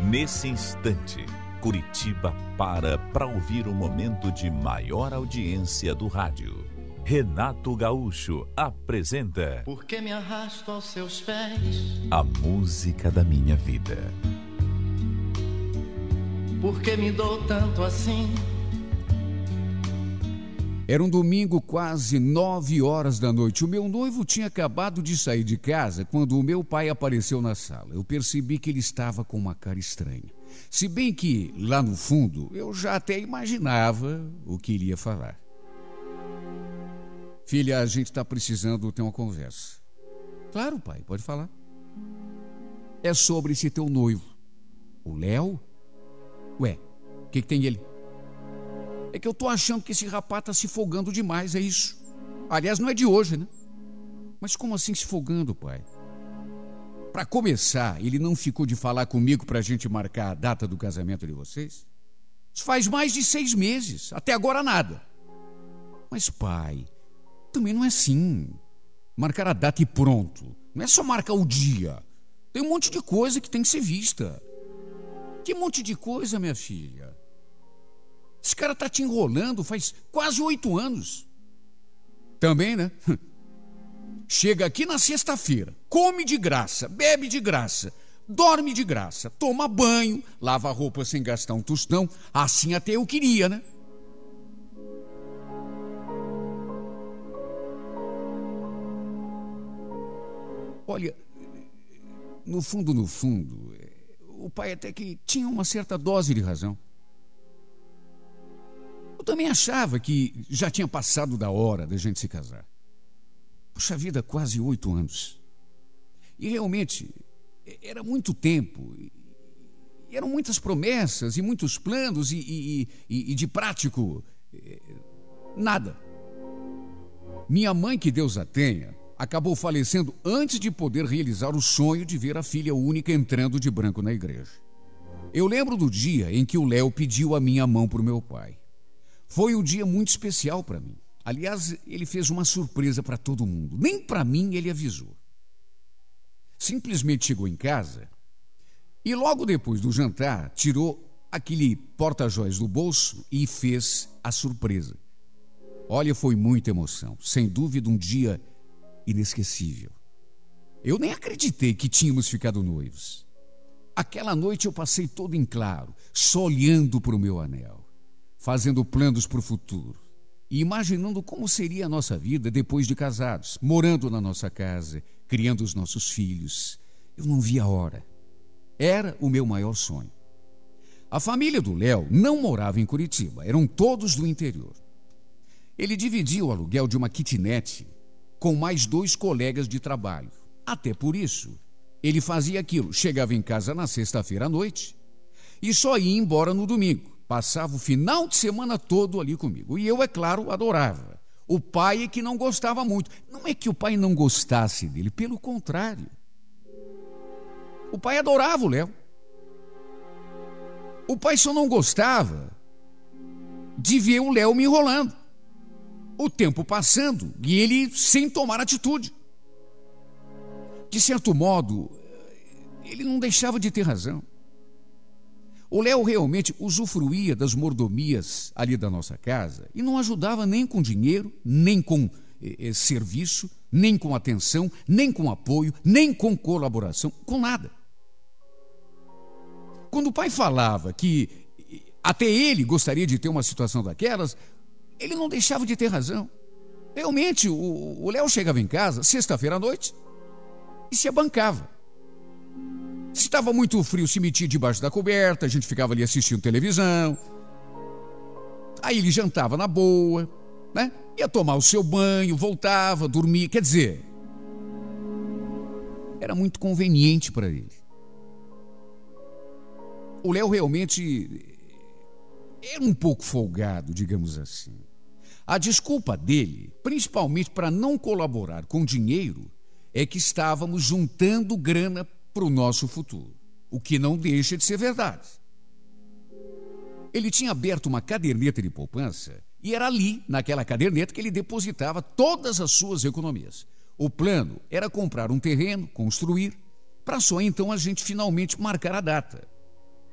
Nesse instante, Curitiba para ouvir o momento de maior audiência do rádio. Renato Gaúcho apresenta Por que me arrasto aos seus pés? A música da minha vida. Por que me dou tanto assim? Era um domingo, quase 9 horas da noite. O meu noivo tinha acabado de sair de casa quando o meu pai apareceu na sala. Eu percebi que ele estava com uma cara estranha. Se bem que, lá no fundo, eu já até imaginava o que ele ia falar. Filha, a gente está precisando ter uma conversa. Claro, pai, pode falar. É sobre esse teu noivo. O Léo? Ué, o que tem ele? É que eu tô achando que esse rapaz tá se folgando demais, é isso. Aliás, não é de hoje, né? Mas como assim se folgando, pai? Pra começar, ele não ficou de falar comigo pra gente marcar a data do casamento de vocês? Isso faz mais de 6 meses, até agora nada. Mas, pai, também não é assim. Marcar a data e pronto. Não é só marcar o dia. Tem um monte de coisa que tem que ser vista. Que monte de coisa, minha filha? Esse cara tá te enrolando faz quase 8 anos. Também, né? Chega aqui na sexta-feira, come de graça, bebe de graça, dorme de graça, toma banho, lava a roupa sem gastar um tostão. Assim até eu queria, né? Olha, no fundo, o pai até que tinha uma certa dose de razão. Eu também achava que já tinha passado da hora da gente se casar. Puxa vida, quase 8 anos. E realmente, era muito tempo. E eram muitas promessas e muitos planos e de prático, nada. Minha mãe, que Deus a tenha, acabou falecendo antes de poder realizar o sonho de ver a filha única entrando de branco na igreja. Eu lembro do dia em que o Léo pediu a minha mão para o meu pai. Foi um dia muito especial para mim. Aliás, ele fez uma surpresa para todo mundo. Nem para mim ele avisou. Simplesmente chegou em casa e logo depois do jantar tirou aquele porta-joias do bolso e fez a surpresa. Olha, foi muita emoção. Sem dúvida, um dia inesquecível. Eu nem acreditei que tínhamos ficado noivos. Aquela noite eu passei todo em claro, só olhando para o meu anel, fazendo planos para o futuro e imaginando como seria a nossa vida depois de casados, morando na nossa casa, criando os nossos filhos. Eu não via a hora. Era o meu maior sonho. A família do Léo não morava em Curitiba, eram todos do interior. Ele dividia o aluguel de uma kitnet com mais 2 colegas de trabalho. Até por isso, ele fazia aquilo, chegava em casa na sexta-feira à noite e só ia embora no domingo. Passava o final de semana todo ali comigo. E eu, é claro, adorava. O pai é que não gostava muito. Não é que o pai não gostasse dele, pelo contrário. O pai adorava o Léo. O pai só não gostava de ver o Léo me enrolando. O tempo passando e ele sem tomar atitude. De certo modo, ele não deixava de ter razão. O Léo realmente usufruía das mordomias ali da nossa casa e não ajudava nem com dinheiro, nem com serviço, nem com atenção, nem com apoio, nem com colaboração, com nada. Quando o pai falava que até ele gostaria de ter uma situação daquelas, ele não deixava de ter razão. Realmente, o Léo chegava em casa sexta-feira à noite e se abancava. Se estava muito frio, se metia debaixo da coberta, a gente ficava ali assistindo televisão. Aí ele jantava na boa, né? Ia tomar o seu banho, voltava, dormia. Quer dizer, era muito conveniente para ele. O Léo realmente era um pouco folgado, digamos assim. A desculpa dele, principalmente para não colaborar com dinheiro, é que estávamos juntando grana para o nosso futuro, o que não deixa de ser verdade. Ele tinha aberto uma caderneta de poupança e era ali, naquela caderneta, que ele depositava todas as suas economias. O plano era comprar um terreno, construir, para só então a gente finalmente marcar a data.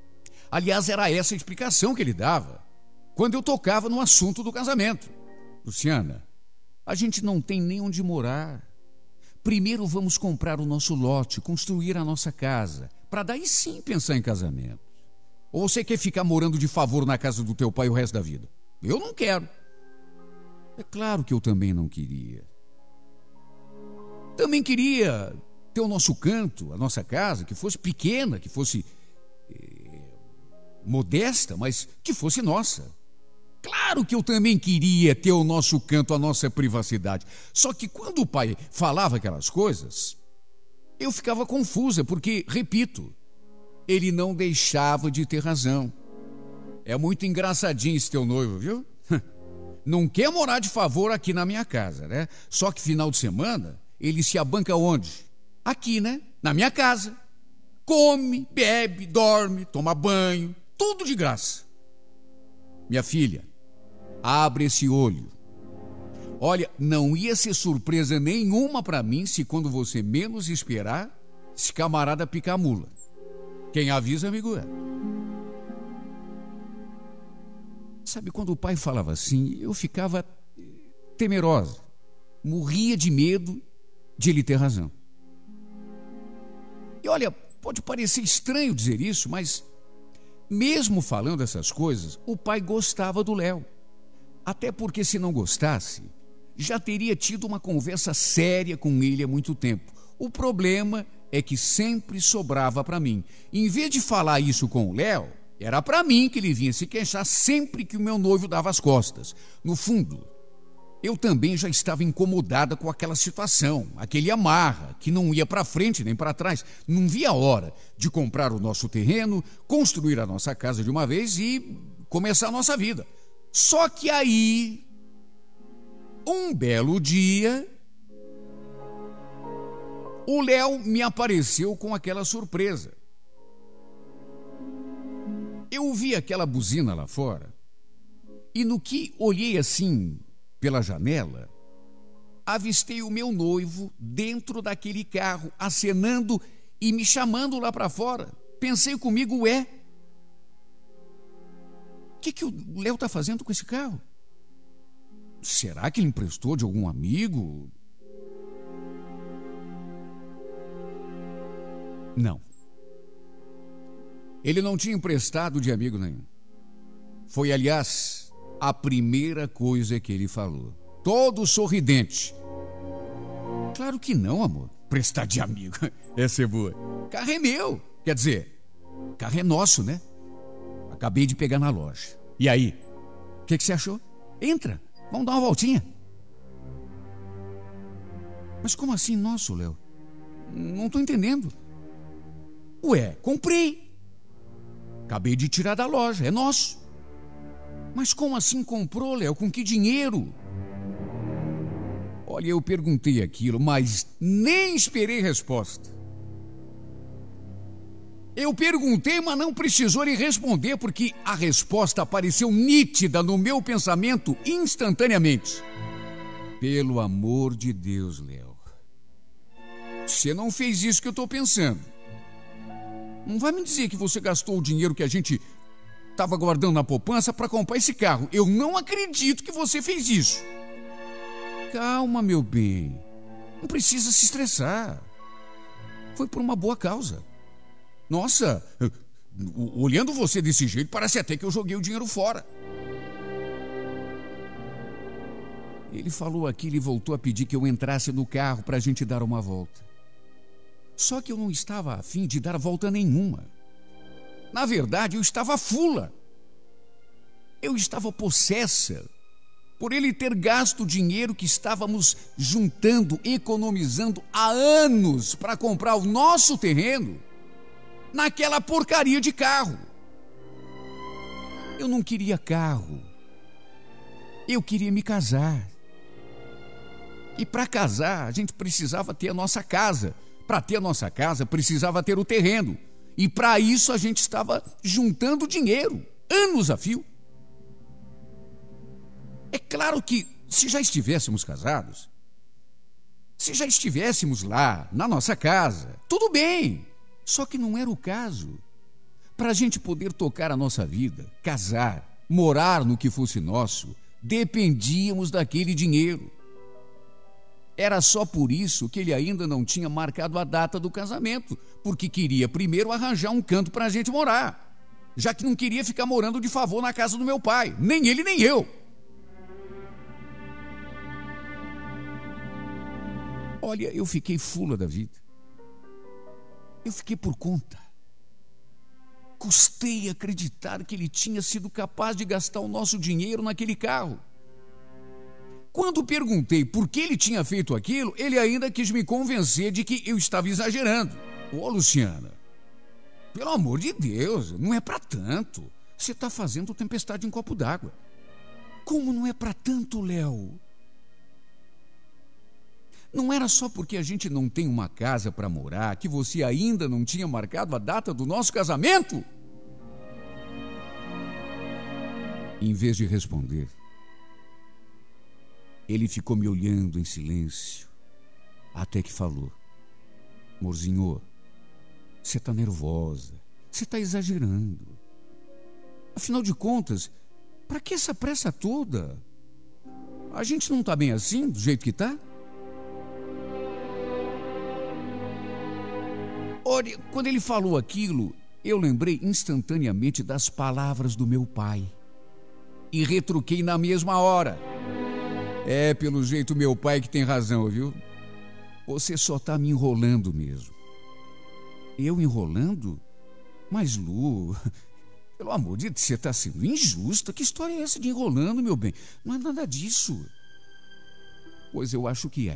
Aliás, era essa a explicação que ele dava quando eu tocava no assunto do casamento. Luciana, a gente não tem nem onde morar. Primeiro vamos comprar o nosso lote, construir a nossa casa, para daí sim pensar em casamento. Ou você quer ficar morando de favor na casa do teu pai o resto da vida? Eu não quero. É claro que eu também não queria. Também queria ter o nosso canto, a nossa casa, que fosse pequena, que fosse modesta, mas que fosse nossa. Claro que eu também queria ter o nosso canto, a nossa privacidade. Só que quando o pai falava aquelas coisas, eu ficava confusa, porque, repito, ele não deixava de ter razão. É muito engraçadinho esse teu noivo, viu? Não quer morar de favor aqui na minha casa, né? Só que final de semana, ele se abanca onde? Aqui, né? Na minha casa. Come, bebe, dorme, toma banho, tudo de graça. Minha filha, abre esse olho. Olha, não ia ser surpresa nenhuma para mim se quando você menos esperar, esse camarada picar a mula. Quem avisa, amigo, é. Sabe, quando o pai falava assim, eu ficava temerosa. Morria de medo de ele ter razão. E olha, pode parecer estranho dizer isso, mas mesmo falando essas coisas, o pai gostava do Léo. Até porque se não gostasse, já teria tido uma conversa séria com ele há muito tempo. O problema é que sempre sobrava para mim. Em vez de falar isso com o Léo, era para mim que ele vinha se queixar sempre que o meu noivo dava as costas. No fundo, eu também já estava incomodada com aquela situação, aquele amarra, que não ia para frente nem para trás. Não via a hora de comprar o nosso terreno, construir a nossa casa de uma vez e começar a nossa vida. Só que aí, um belo dia, o Léo me apareceu com aquela surpresa. Eu vi aquela buzina lá fora e no que olhei assim pela janela, avistei o meu noivo dentro daquele carro, acenando e me chamando lá para fora. Pensei comigo, o que o Léo está fazendo com esse carro? Será que ele emprestou de algum amigo? Não. Ele não tinha emprestado de amigo nenhum. Foi, aliás, a primeira coisa que ele falou. Todo sorridente. Claro que não, amor. Prestar de amigo. Essa é boa. Carro é meu. Quer dizer, carro é nosso, né? Acabei de pegar na loja. E aí? O que você achou? Entra. Vamos dar uma voltinha. Mas como assim nosso, Léo? Não estou entendendo. Ué, comprei. Acabei de tirar da loja, é nosso. Mas como assim comprou, Léo? Com que dinheiro? Olha, eu perguntei aquilo, mas nem esperei resposta. Eu perguntei, mas não precisou lhe responder, porque a resposta apareceu nítida no meu pensamento instantaneamente. Pelo amor de Deus, Léo. Você não fez isso que eu estou pensando. Não vai me dizer que você gastou o dinheiro que a gente estava guardando na poupança para comprar esse carro. Eu não acredito que você fez isso. Calma, meu bem. Não precisa se estressar. Foi por uma boa causa. Nossa, olhando você desse jeito, parece até que eu joguei o dinheiro fora. Ele falou aquilo e voltou a pedir que eu entrasse no carro para a gente dar uma volta. Só que eu não estava a fim de dar volta nenhuma. Na verdade, eu estava fula. Eu estava possessa por ele ter gasto o dinheiro que estávamos juntando, economizando há anos para comprar o nosso terreno naquela porcaria de carro. Eu não queria carro. Eu queria me casar. E para casar, a gente precisava ter a nossa casa. Para ter a nossa casa, precisava ter o terreno. E para isso a gente estava juntando dinheiro, anos a fio. É claro que se já estivéssemos casados, se já estivéssemos lá, na nossa casa, tudo bem. Só que não era o caso. Para a gente poder tocar a nossa vida, casar, morar no que fosse nosso, dependíamos daquele dinheiro. Era só por isso que ele ainda não tinha marcado a data do casamento, porque queria primeiro arranjar um canto para a gente morar, já que não queria ficar morando de favor na casa do meu pai, nem ele nem eu. Olha, eu fiquei fula da vida. Eu fiquei por conta. Custei acreditar que ele tinha sido capaz de gastar o nosso dinheiro naquele carro. Quando perguntei por que ele tinha feito aquilo, ele ainda quis me convencer de que eu estava exagerando. Ô, Luciana, pelo amor de Deus, não é para tanto. Você está fazendo tempestade em copo d'água. Como não é para tanto, Léo? Não era só porque a gente não tem uma casa para morar que você ainda não tinha marcado a data do nosso casamento? Em vez de responder, ele ficou me olhando em silêncio, até que falou: amorzinho, você está nervosa, você está exagerando. Afinal de contas, para que essa pressa toda? A gente não está bem assim, do jeito que está? Olha, quando ele falou aquilo, eu lembrei instantaneamente das palavras do meu pai e retruquei na mesma hora. É, pelo jeito, meu pai que tem razão, viu? Você só está me enrolando mesmo. Eu enrolando? Mas, Lu, pelo amor de Deus, você está sendo injusta. Que história é essa de enrolando, meu bem? Não é nada disso. Pois eu acho que é.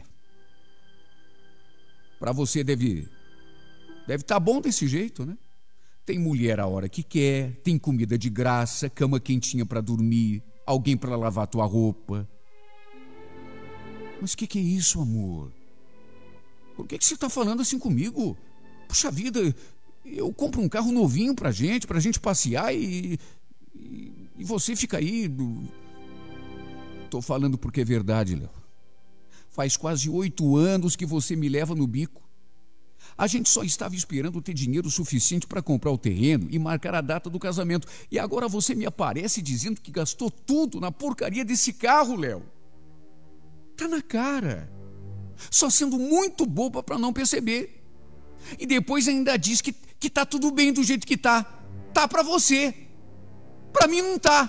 Para você deve estar bom desse jeito, né? Tem mulher a hora que quer, tem comida de graça, cama quentinha para dormir, alguém para lavar tua roupa. Mas o que é isso, amor? Por que você está falando assim comigo? Puxa vida, eu compro um carro novinho pra gente passear e você fica aí... Tô falando porque é verdade, Léo. Faz quase 8 anos que você me leva no bico. A gente só estava esperando ter dinheiro suficiente para comprar o terreno e marcar a data do casamento. E agora você me aparece dizendo que gastou tudo na porcaria desse carro, Léo. Tá na cara. Só sendo muito boba para não perceber. E depois ainda diz que tá tudo bem do jeito que tá. Tá para você. Para mim não tá.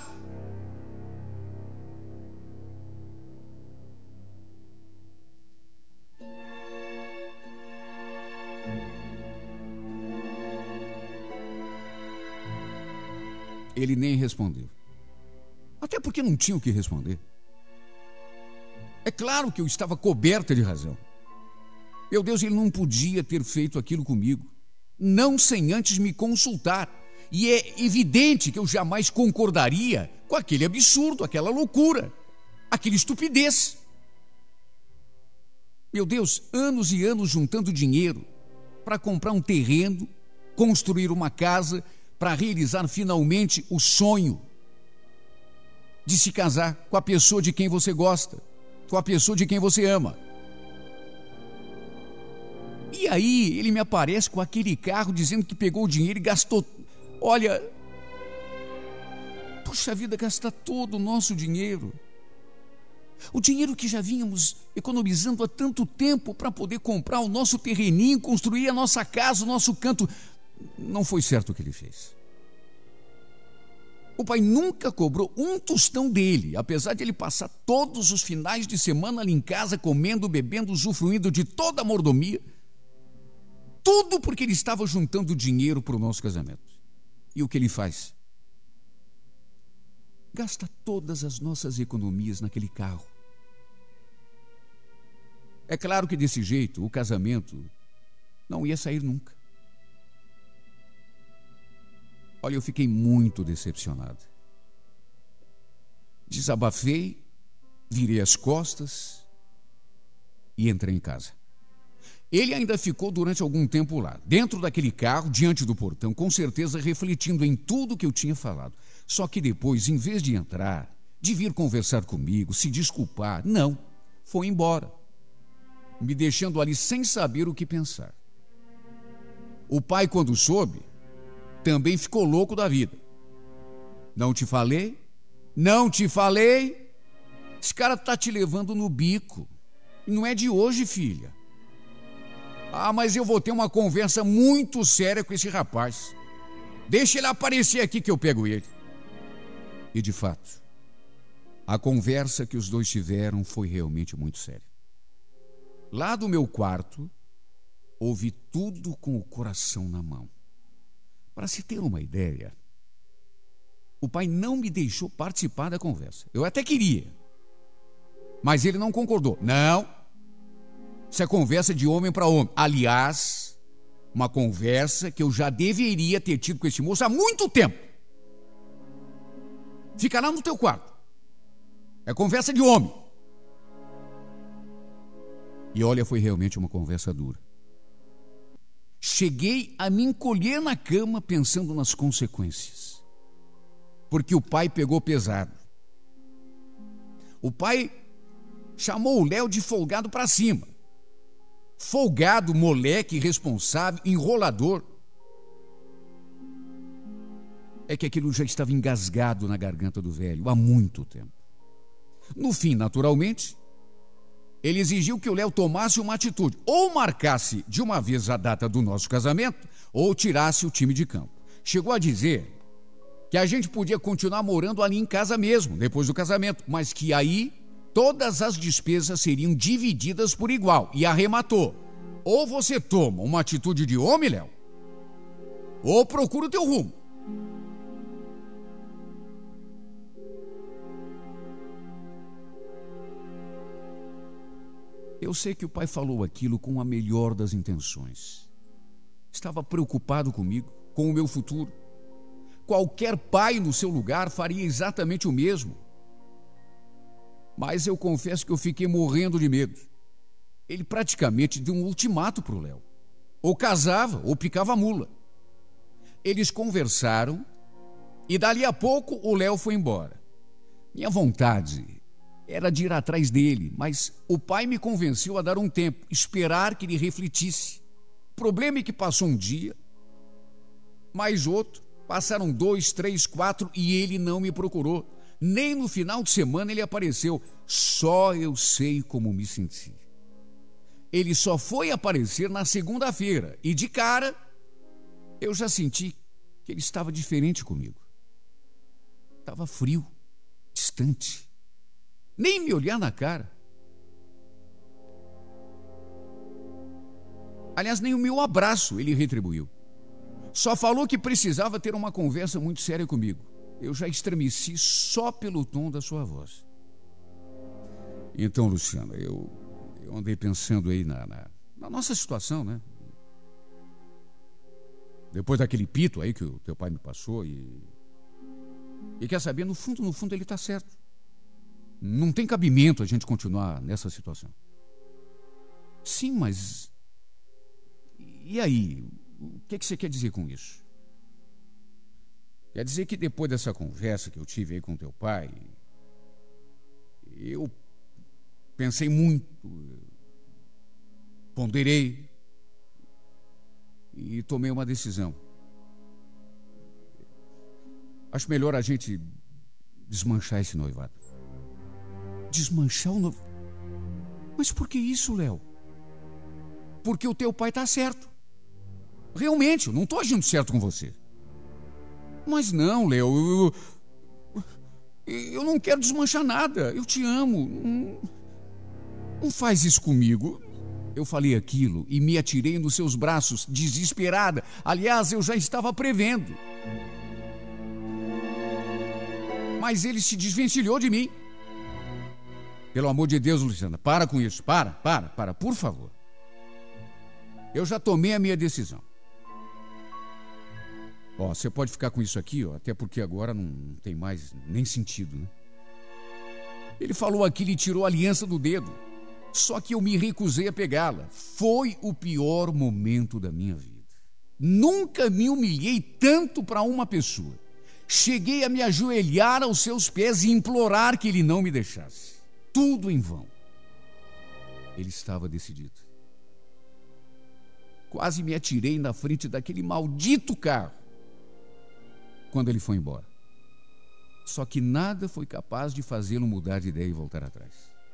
Ele nem respondeu. Até porque não tinha o que responder. É claro que eu estava coberta de razão. Meu Deus, ele não podia ter feito aquilo comigo, não sem antes me consultar. E é evidente que eu jamais concordaria com aquele absurdo, aquela loucura, aquela estupidez. Meu Deus, anos e anos juntando dinheiro para comprar um terreno, construir uma casa, para realizar finalmente o sonho de se casar com a pessoa de quem você gosta, com a pessoa de quem você ama. E aí ele me aparece com aquele carro dizendo que pegou o dinheiro e gastou. Olha, puxa vida, gastar todo o nosso dinheiro. O dinheiro que já vínhamos economizando há tanto tempo para poder comprar o nosso terreninho, construir a nossa casa, o nosso canto. Não foi certo o que ele fez. O pai nunca cobrou um tostão dele, apesar de ele passar todos os finais de semana ali em casa, comendo, bebendo, usufruindo de toda a mordomia. Tudo porque ele estava juntando dinheiro para o nosso casamento. E o que ele faz? Gasta todas as nossas economias naquele carro. É claro que desse jeito o casamento não ia sair nunca. Olha, eu fiquei muito decepcionado. Desabafei, virei as costas e entrei em casa. Ele ainda ficou durante algum tempo lá, dentro daquele carro, diante do portão, com certeza refletindo em tudo que eu tinha falado. Só que depois, em vez de entrar, de vir conversar comigo, se desculpar, não, foi embora, me deixando ali sem saber o que pensar. O pai, quando soube, também ficou louco da vida. Não te falei? Não te falei? Esse cara tá te levando no bico. Não é de hoje, filha. Ah, mas eu vou ter uma conversa muito séria com esse rapaz. Deixa ele aparecer aqui que eu pego ele. E de fato, a conversa que os dois tiveram foi realmente muito séria. Lá do meu quarto, ouvi tudo com o coração na mão. Para se ter uma ideia, o pai não me deixou participar da conversa. Eu até queria, mas ele não concordou. Não, isso é conversa de homem para homem. Aliás, uma conversa que eu já deveria ter tido com esse moço há muito tempo. Fica lá no teu quarto. É conversa de homem. E olha, foi realmente uma conversa dura. Cheguei a me encolher na cama pensando nas consequências. Porque o pai pegou pesado. O pai chamou o Léo de folgado para cima. Folgado, moleque, irresponsável, enrolador. É que aquilo já estava engasgado na garganta do velho há muito tempo. No fim, naturalmente, ele exigiu que o Léo tomasse uma atitude. Ou marcasse de uma vez a data do nosso casamento, ou tirasse o time de campo. Chegou a dizer que a gente podia continuar morando ali em casa mesmo, depois do casamento, mas que aí todas as despesas seriam divididas por igual. E arrematou: ou você toma uma atitude de homem, Léo, ou procura o teu rumo. Eu sei que o pai falou aquilo com a melhor das intenções. Estava preocupado comigo, com o meu futuro. Qualquer pai no seu lugar faria exatamente o mesmo. Mas eu confesso que eu fiquei morrendo de medo. Ele praticamente deu um ultimato para o Léo. Ou casava, ou picava a mula. Eles conversaram e dali a pouco o Léo foi embora. Minha vontade era de ir atrás dele, mas o pai me convenceu a dar um tempo, esperar que ele refletisse. O problema é que passou um dia, mais outro, passaram 2, 3, 4 e ele não me procurou. Nem no final de semana ele apareceu. Só eu sei como me senti. Ele só foi aparecer na segunda-feira e de cara eu já senti que ele estava diferente comigo. Estava frio, distante. Nem me olhar na cara. Aliás, nem o meu abraço ele retribuiu. Só falou que precisava ter uma conversa muito séria comigo. Eu já estremeci só pelo tom da sua voz. Então, Luciana, eu andei pensando aí na nossa situação, né? Depois daquele pito aí que o teu pai me passou e quer saber, no fundo ele está certo. Não tem cabimento a gente continuar nessa situação. Sim, mas e aí? O que você quer dizer com isso? Quer dizer que depois dessa conversa que eu tive aí com teu pai, eu pensei muito, ponderei e tomei uma decisão. Acho melhor a gente desmanchar esse noivado. Desmanchar o noivado? Mas por que isso, Léo? Porque o teu pai está certo. Realmente, eu não estou agindo certo com você. Mas não, Léo, eu não quero desmanchar nada. Eu te amo. Não faz isso comigo. Eu falei aquilo e me atirei nos seus braços, desesperada. Aliás, eu já estava prevendo. Mas ele se desvencilhou de mim. Pelo amor de Deus, Luciana, para com isso. Para, por favor. Eu já tomei a minha decisão. Ó, você pode ficar com isso aqui, ó, até porque agora não tem mais nem sentido, né? Ele falou aquilo e tirou a aliança do dedo. Só que eu me recusei a pegá-la. Foi o pior momento da minha vida. Nunca me humilhei tanto para uma pessoa. Cheguei a me ajoelhar aos seus pés e implorar que ele não me deixasse. Tudo em vão. Ele estava decidido. Quase me atirei na frente daquele maldito carro. quando ele foi embora. Só que nada foi capaz de fazê-lo mudar de ideia e voltar atrás.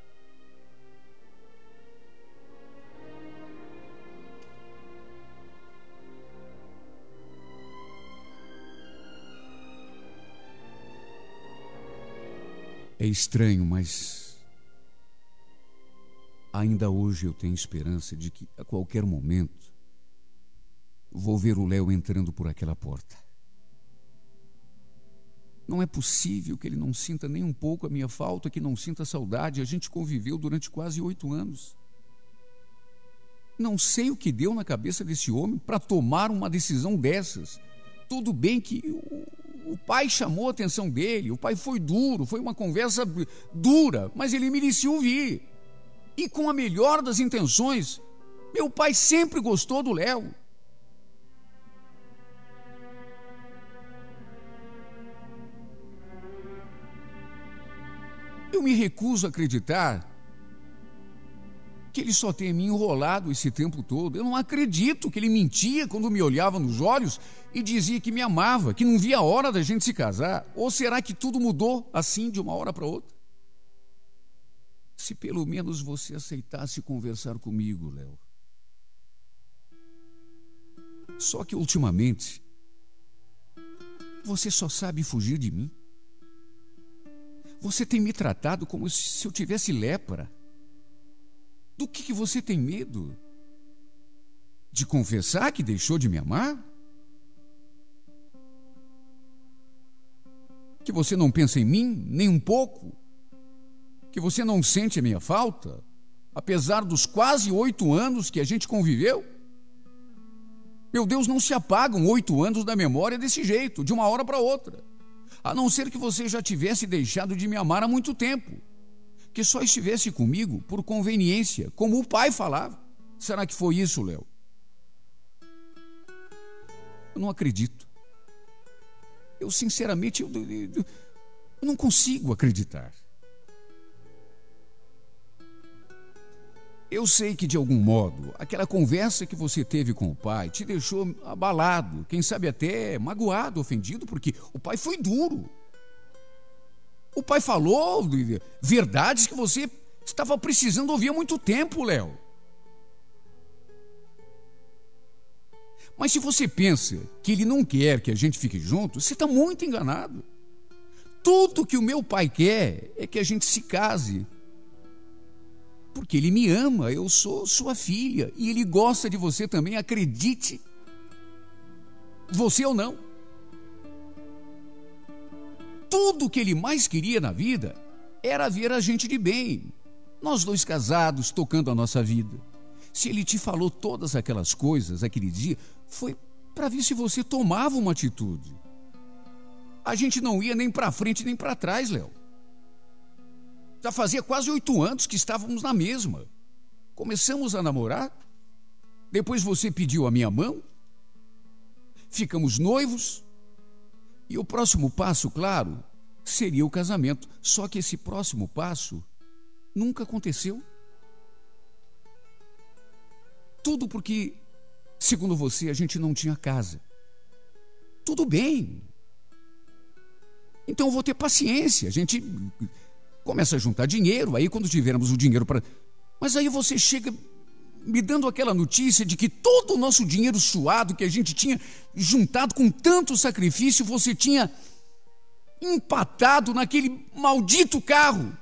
É estranho, mas ainda hoje eu tenho esperança de que a qualquer momento vou ver o Léo entrando por aquela porta. Não é possível que ele não sinta nem um pouco a minha falta, que não sinta saudade. A gente conviveu durante quase 8 anos. Não sei o que deu na cabeça desse homem para tomar uma decisão dessas. Tudo bem que o pai chamou a atenção dele, o pai foi duro, foi uma conversa dura, mas ele merecia ouvir. E com a melhor das intenções, meu pai sempre gostou do Léo. Eu me recuso a acreditar que ele só tenha me enrolado esse tempo todo. Eu não acredito que ele mentia quando me olhava nos olhos e dizia que me amava, que não via a hora da gente se casar. Ou será que tudo mudou assim de uma hora para outra? Se pelo menos você aceitasse conversar comigo, Léo. Só que ultimamente você só sabe fugir de mim. Você tem me tratado como se eu tivesse lepra. Do que você tem medo? De confessar que deixou de me amar? Que você não pensa em mim, nem um pouco? Que você não sente a minha falta? Apesar dos quase 8 anos que a gente conviveu? Meu Deus, não se apagam 8 anos da memória desse jeito, de uma hora para outra. A não ser que você já tivesse deixado de me amar há muito tempo. Que só estivesse comigo por conveniência, como o pai falava. Será que foi isso, Léo? Eu não acredito. Eu, sinceramente, eu não consigo acreditar. Eu sei que, de algum modo, aquela conversa que você teve com o pai te deixou abalado, quem sabe até magoado, ofendido, porque o pai foi duro. O pai falou verdades que você estava precisando ouvir há muito tempo, Léo. Mas se você pensa que ele não quer que a gente fique junto, você está muito enganado. Tudo que o meu pai quer é que a gente se case. Porque ele me ama, eu sou sua filha. E ele gosta de você também, acredite. Você ou não. Tudo que ele mais queria na vida era ver a gente de bem. Nós dois casados, tocando a nossa vida. Se ele te falou todas aquelas coisas aquele dia, foi para ver se você tomava uma atitude. A gente não ia nem para frente nem para trás, Léo. Já fazia quase 8 anos que estávamos na mesma. Começamos a namorar. Depois você pediu a minha mão. Ficamos noivos. E o próximo passo, claro, seria o casamento. Só que esse próximo passo nunca aconteceu. Tudo porque, segundo você, a gente não tinha casa. Tudo bem. Então eu vou ter paciência. A gente começa a juntar dinheiro, aí quando tivermos o dinheiro para... Mas aí você chega me dando aquela notícia de que todo o nosso dinheiro suado que a gente tinha juntado com tanto sacrifício, você tinha empatado naquele maldito carro.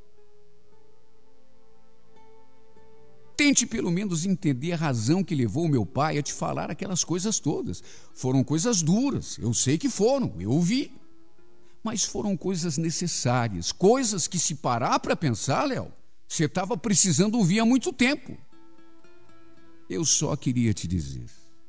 Tente pelo menos entender a razão que levou o meu pai a te falar aquelas coisas todas. Foram coisas duras, eu sei que foram, eu ouvi. Mas foram coisas necessárias, coisas que, se parar para pensar, Léo, você estava precisando ouvir há muito tempo. Eu só queria te dizer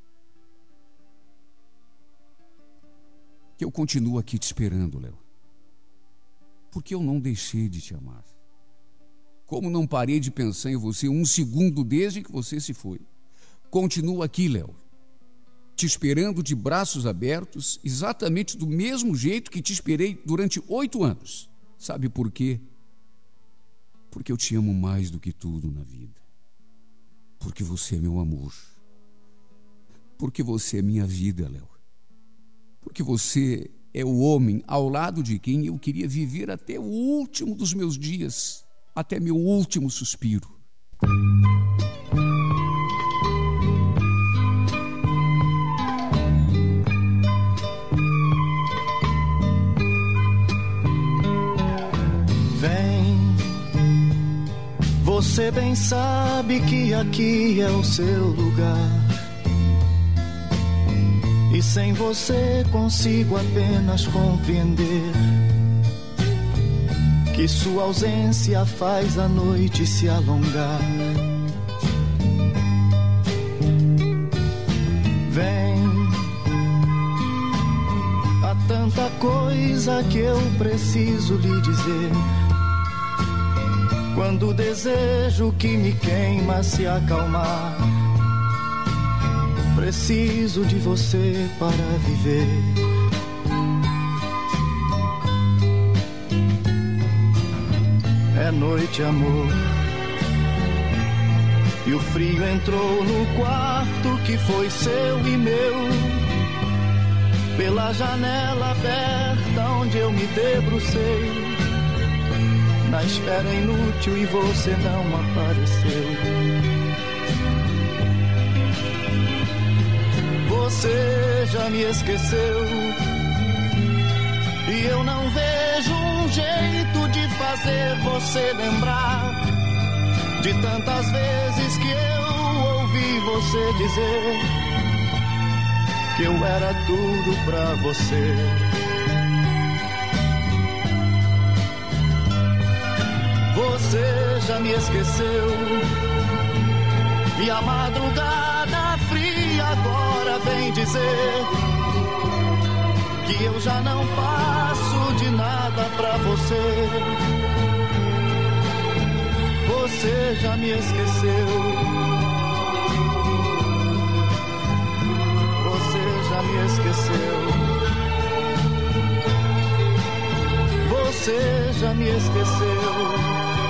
que eu continuo aqui te esperando, Léo, porque eu não deixei de te amar. Como não parei de pensar em você um segundo desde que você se foi. Continuo aqui, Léo, te esperando de braços abertos, exatamente do mesmo jeito que te esperei durante 8 anos. Sabe por quê? Porque eu te amo mais do que tudo na vida. Porque você é meu amor. Porque você é minha vida, Léo. porque você é o homem ao lado de quem eu queria viver até o último dos meus dias, até meu último suspiro. Você bem sabe que aqui é o seu lugar, e sem você consigo apenas compreender que sua ausência faz a noite se alongar. Vem, há tanta coisa que eu preciso lhe dizer. Quando o desejo que me queima se acalmar, preciso de você para viver. É noite, amor, e o frio entrou no quarto que foi seu e meu. Pela janela aberta onde eu me debrucei, na espera inútil, e você não apareceu. Você já me esqueceu, e eu não vejo um jeito de fazer você lembrar de tantas vezes que eu ouvi você dizer que eu era tudo pra você. Você já me esqueceu, e a madrugada fria agora vem dizer que eu já não passo de nada pra você. Você já me esqueceu, você já me esqueceu, você já me esqueceu.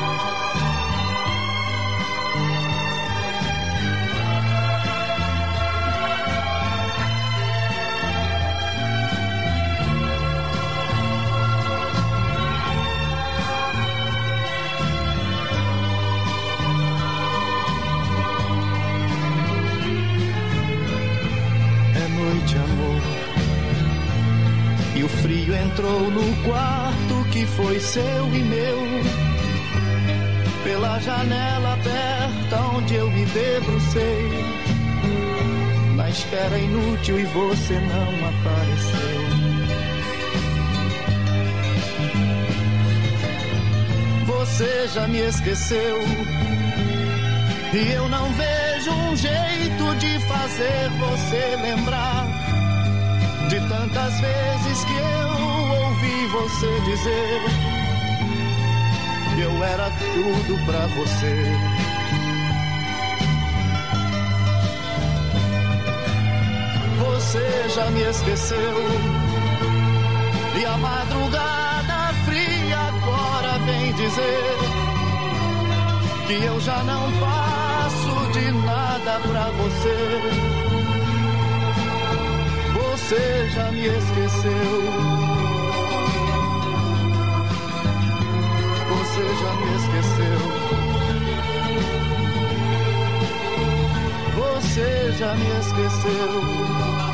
E o frio entrou no quarto que foi seu e meu. Pela janela aberta onde eu me debrucei, na espera inútil, e você não apareceu. Você já me esqueceu, e eu não vejo um jeito de fazer você lembrar de tantas vezes que eu ouvi você dizer que eu era tudo pra você. Você já me esqueceu, e a madrugada fria agora vem dizer que eu já não passo de nada pra você. Você já me esqueceu, você já me esqueceu, você já me esqueceu.